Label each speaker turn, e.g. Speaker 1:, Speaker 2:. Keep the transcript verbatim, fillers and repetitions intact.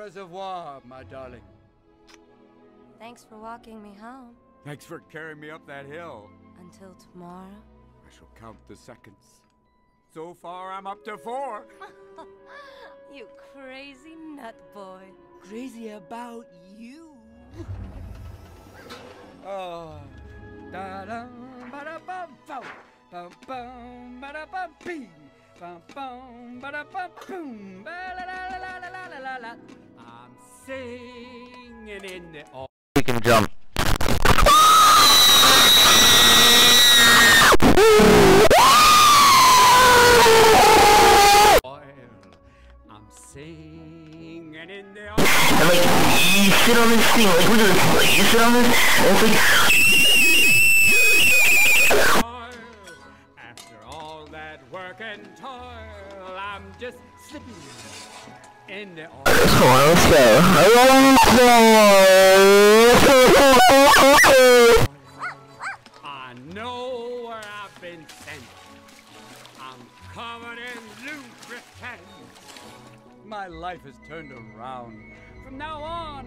Speaker 1: reservoir, my darling.
Speaker 2: Thanks for walking me home.
Speaker 1: Thanks for carrying me up that hill.
Speaker 2: Until tomorrow.
Speaker 1: I shall count the seconds. So far, I'm up to four.
Speaker 2: You crazy nut boy.
Speaker 1: Crazy about you. Oh. Da da ba da bum bum bum bum ba da bum bing bum bum ba da bum boom ba la la la la la la la la. I'm singing in the oil.
Speaker 3: We can jump.
Speaker 1: I'm singing in the oil.
Speaker 3: And like, you sit on this thing, like, look at this, like, you sit on this, and it's like...
Speaker 1: After all that work and toil, I'm just slipping in the oil.
Speaker 3: Come on, let's go.
Speaker 1: I know where I've been sent. I'm covered in lubricant. My life has turned around. From now on,